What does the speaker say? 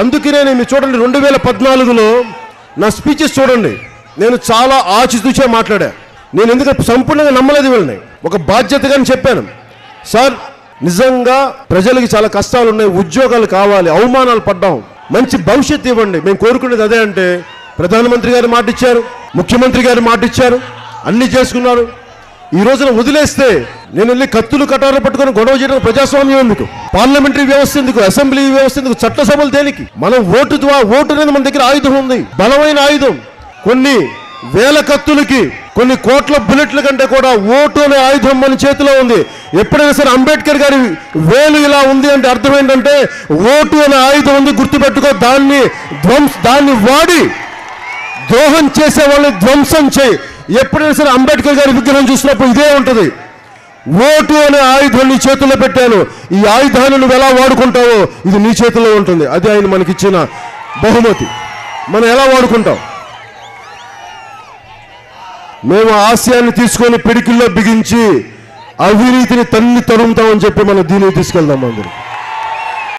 అందుకనే మీరు చూడండి 2014లో నా స్పీచెస్ చూడండి, నేను చాలా ఆచితూచే మాట్లాడా. నేను ఎందుకంటే సంపూర్ణంగా నమ్మలేదు వీళ్ళని, ఒక బాధ్యతగానే చెప్పాను. సార్ నిజంగా ప్రజలకి చాలా కష్టాలు ఉన్నాయి, ఉద్యోగాలు కావాలి, అవమానాలు పడ్డాం, మంచి భవిష్యత్తు ఇవ్వండి, మేము కోరుకునేది అదే అంటే ప్రధానమంత్రి గారు మాట ఇచ్చారు, ముఖ్యమంత్రి గారు మాట ఇచ్చారు, అన్ని చేసుకున్నారు. ఈ రోజున వదిలేస్తే నేను వెళ్ళి కత్తులు కటారు పట్టుకొని గొడవ చేయడం ప్రజాస్వామ్యం ఎందుకు, పార్లమెంటరీ వ్యవస్థ ఎందుకు, అసెంబ్లీ వ్యవస్థ ఎందుకు, చట్టసభలు దేనికి? మనం ఓటు అనేది మన దగ్గర ఆయుధం ఉంది, బలమైన ఆయుధం. కొన్ని వేల కత్తులకి కొన్ని కోట్ల బుల్లెట్ల కంటే కూడా ఓటు అనే ఆయుధం మన చేతిలో ఉంది. ఎప్పుడైనా సరే అంబేద్కర్ గారి వేలు ఇలా ఉంది అంటే అర్థం ఏంటంటే ఓటు అనే ఆయుధం ఉంది, గుర్తుపెట్టుకో. దాన్ని వాడి ద్రోహం చేసే వాళ్ళని ధ్వంసం చేయి. ఎప్పుడైనా సరే అంబేద్కర్ గారి విగ్రహం చూసినప్పుడు ఇదే ఉంటుంది, ఓటు అనే ఆయుధం నీ చేతుల్లో పెట్టాను, ఈ ఆయుధాన్ని నువ్వు ఎలా వాడుకుంటావో ఇది నీ చేతిలో ఉంటుంది. అది ఆయన మనకిచ్చిన బహుమతి. మనం ఎలా వాడుకుంటాం? మేము ఆశయాన్ని తీసుకొని పిడికిల్లో బిగించి అవినీతిని తరుముతామని చెప్పి మనం దీనికి తీసుకెళ్దాం అందరూ.